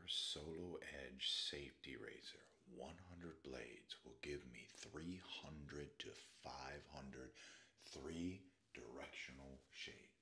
Solo Edge Safety Razor, 100 blades, will give me 300 to 500 three-directional shades.